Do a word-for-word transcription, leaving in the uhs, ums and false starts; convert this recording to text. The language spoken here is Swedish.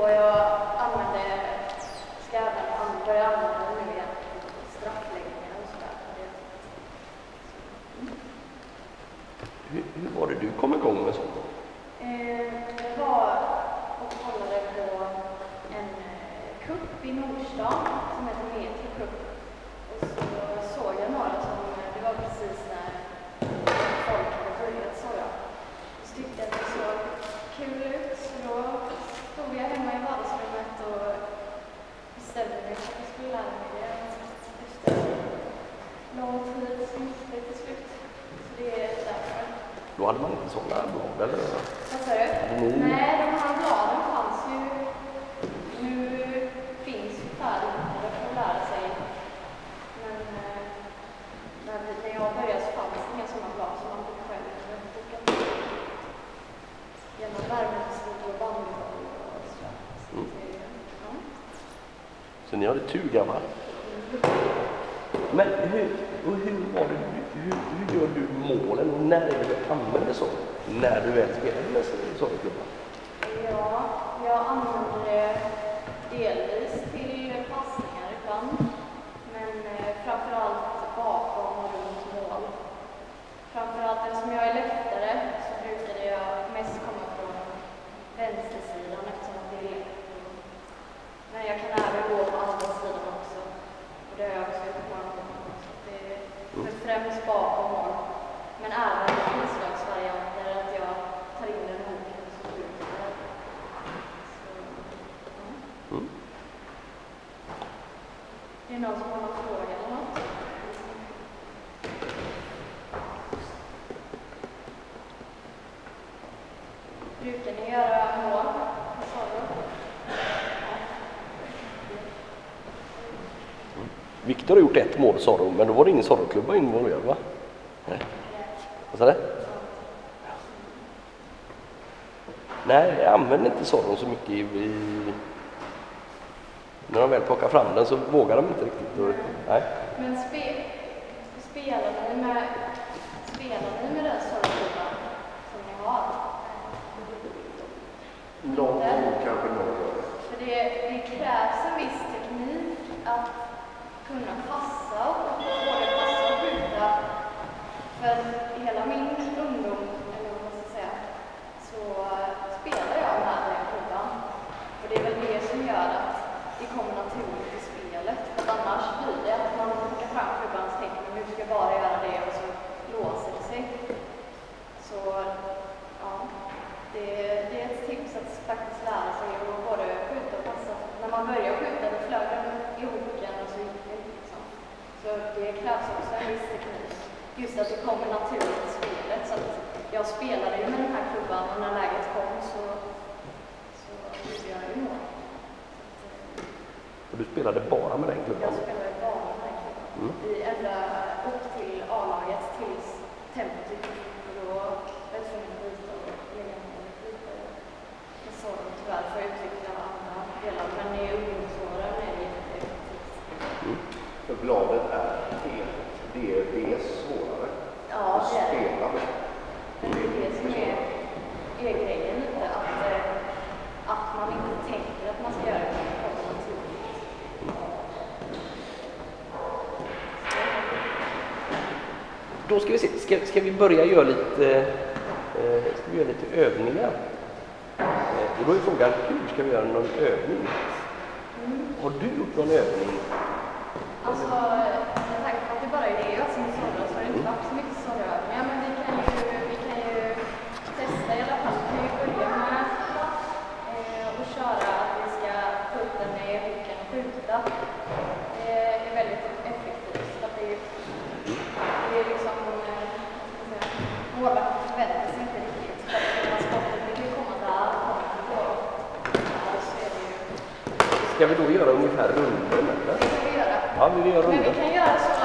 jag använde, ska använda, börja använda det nu igen. Straffläggningar och sådär. Mm. Hur, hur var det du kom igång med sånt? Eh, det var och kollade på en kupp i Nordstan som heter Metro Cup. Och så såg jag några som, det var precis när folk hade börjat, så jag. Så tyckte jag att det såg kul ut, så då stod jag hemma i vardagsrummet och bestämde mig för att jag skulle lära mig det efter lång tid som det till slut. Så det är därför. Då hade man inte sådana blad, eller? Vad sa du? Mm. Nej, de här bladen fanns ju, nu finns ju färdigheter för att lära sig. Men eh, när, när jag började så fanns det inga sådana blad som man fick själv boka. Genom värmestil och bandboll och sådär. Så, Mm. det, ja. Så ni hade tur, gammal. Men hur, och hur var det, hur, hur gör du målen och när är det du använder så? När du väl spelar med sådana klubbar? Ja, jag använder det delvis till passningar ibland. Men eh, framförallt bakom och runt mål. Framförallt eftersom jag är lättare så brukar jag mest komma från vänstersidan eftersom det är lätt. Men jag kan även gå på andra sidan också. Och det har jag också gjort många gånger. Så det är mm. främst bakom mål. Men även frislagsvarianter att jag tar in den hoken och så ut det. Så, ja. Mm. Är det någon som har någon fråga eller något? Brukar ni göra mål? Vad sa du? Viktor har gjort ett mål, sa du, men då var det ingen Zorro-klubba involverad, va? Nej. Vad sa det? Nej, jag använder inte Zorro så mycket i, i... När de väl plockar fram den så vågar de inte riktigt. Och, nej. Men spe, spelar ni med, spelar ni med den Zorro-klubban som ni har? Någon gång kanske någon. För det, det krävs en viss teknik att kunna passa och både passa och skjuta. För hela min ungdom, eller vad man ska säga, så spelar jag med den klubban. Och det är väl det som gör att det kommer naturligt i spelet. För annars blir det att man plockar fram klubbans tecken och nu ska jag bara göra det och så låser det sig. Så ja, det, det är ett tips att faktiskt lära sig att både skjuta och passa. När man börjar skjuta då flög den i hoken och så gick det liksom. Så det krävs också en viss teknik. Just att det kommer naturligt i spelet. Så att jag spelade ju med den här klubban och när läget kom så, så gjorde jag ju mål. Och du spelade bara med den klubban? Jag spelade bara med den klubban. Mm. I ända upp till A-laget tills tempot gick upp. Och då var jag tvungen att byta och lägga ner och byta. Jag sa det tyvärr för att utveckla andra delar. Men i ungdomsåren är det jätteeffektivt. Mm. För bladet är helt, det är, det är svårare ja, att det är spela med. Men det är det som är, är grejen lite. Att, att man inte tänker att man ska göra det på naturligt. Då ska vi se, ska, ska vi börja göra lite, eh, ska vi göra lite övningar? Eh, och då är frågan, hur ska vi göra någon övning? Mm. Har du gjort någon övning? Alltså, med tanke på att det bara är det jag som är sådär så har det inte varit så mycket sådär övningar. Men vi kan ju, vi kan ju testa i alla fall. Vi kan ju börja med eh, att köra att vi ska få upp den i hoken och skjuta. Det är väldigt effektivt. För att det är Det är liksom, målvakten förväntar sig inte riktigt. För att när skottet vill komma där, kommer det på där, så är det ju... Ska vi då göra ungefär runden, eller? Det kan vi göra. Ja, vi gör Men vi runden. kan göra så